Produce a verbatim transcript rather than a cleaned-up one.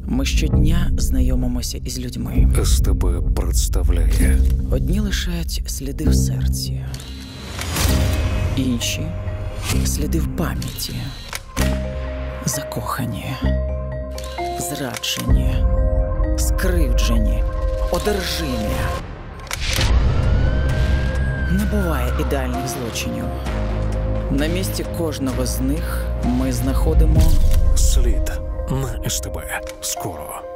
Ми щодня знайомимося із людьми. СТБ представляє. Одні лишають сліди в серці, інші – сліди в пам'яті. Закохані, зраджені, скривджені, одержимі. Не буває ідеальних злочинів. На місці кожного з них ми знаходимо Слід на СТБ. Скоро.